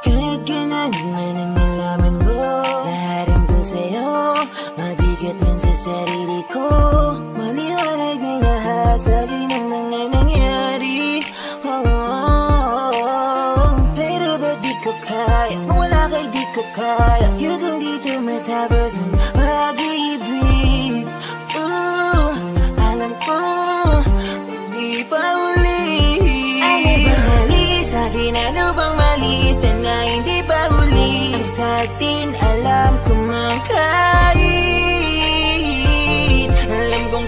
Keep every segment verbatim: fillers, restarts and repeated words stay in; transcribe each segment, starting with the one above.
Kahit kailangan man ang nalaman ko, laharin ko sa'yo, mabigat man sa sarili ko. Maliwanag ng lahat sa'kin ang mga nangyari. Oh, oh, oh. Pero ba't di ko kaya? Kung wala kay di ko kaya. Yun kung dito matapos ang pag-ibig. Ooh, alam ko, di pa uli. Ano bang mali sa'kin? Ano bang mali? Sana hindi pa uli. Sa atin alam ko mang kahit, alam kong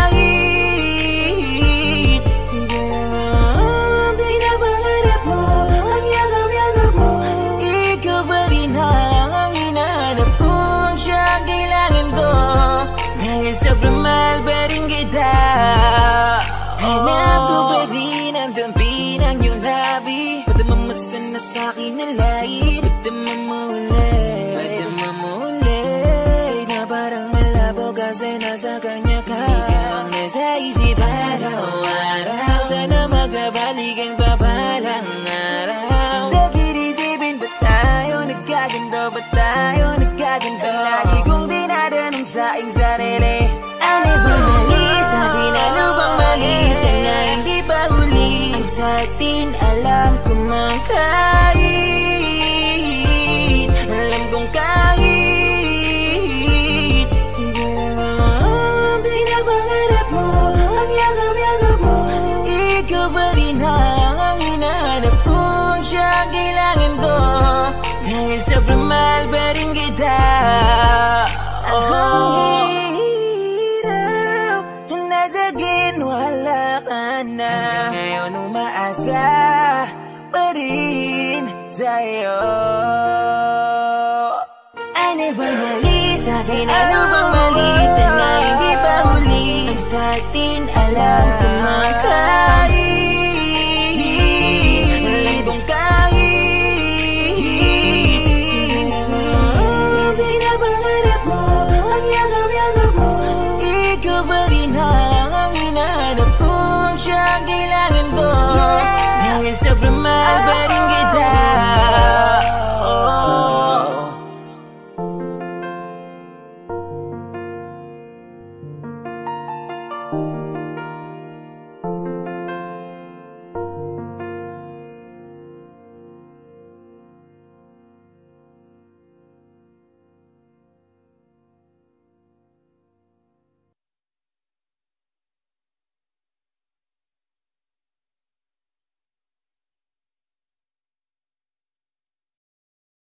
kahit hindi naman ang pinapangarap mo, ang yakap-yakap mo, ikaw pa rin ang hinahanap ko, ang siyang kailangan ko. Dahil sobrang mahal pa rin kita, hanap ko pa rin ang dampi ng iyong labi. Padama mo sana sa'kin na lahat, padama mo ulit, padama mo ulit, na parang malabo kasi nasa kanya ka. Ikaw ang nasa isip araw-araw, sana magkabalikan pa palang araw. Sakit isipin, ba't tayo nagkaganto, ba't tayo nagkaganto? Lagi kong dinadanong sa iyong sarili, ano bang mali sa'kin? Ano bang mali? Sana hindi pa huli. Ang sa atin alam ko mang kahit